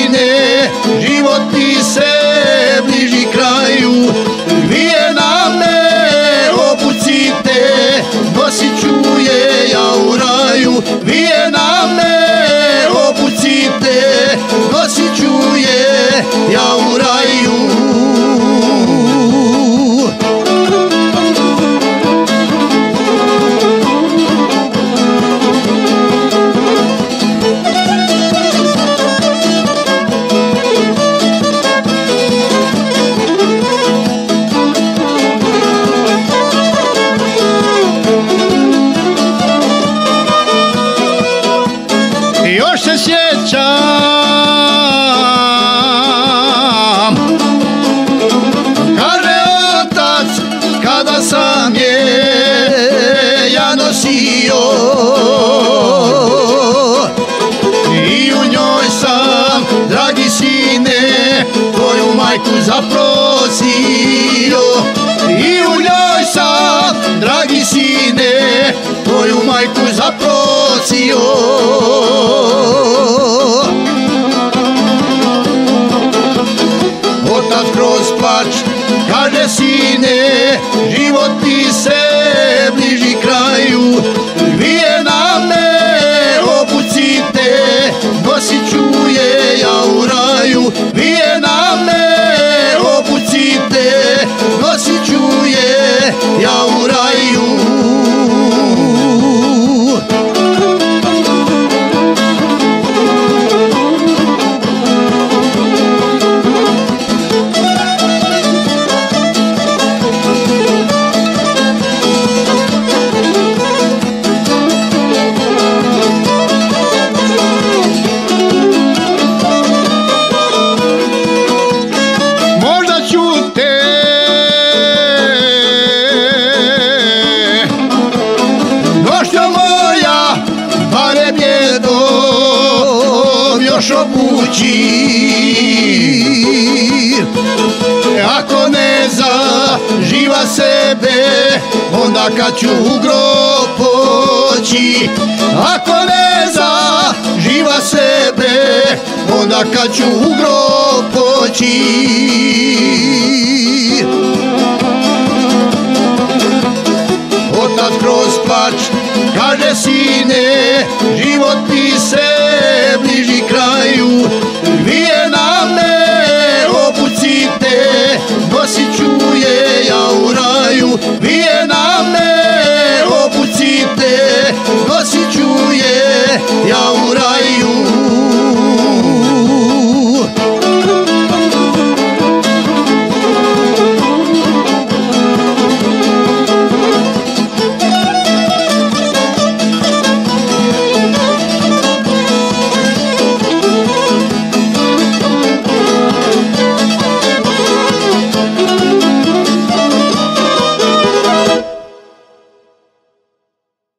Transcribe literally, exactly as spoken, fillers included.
sine, život ti se bliži kraju. Vijena me obucite, nosit ću je ja u raju. Vijena me obucite, nosit ću je ja u raju. Još se sjećam kaže otac kada sam je ja nosio i u njoj sam, dragi sine, tvoju majku zaprosio. I u njoj sam, dragi sine, tvoju majku zaprosio. Otac kroz plač kaže sine, život ti se bliži kraju. Vijena me obucite, nosit ću je ja u raju. Vijena me obucite, nosit ću je ja u raju. Još obući, ako ne zaživa sebe, onda kad ću u grob poći. Ako ne zaživa sebe, onda kad ću u grob poći. Otac kroz plač kaže sine, život ti se bliži kraju.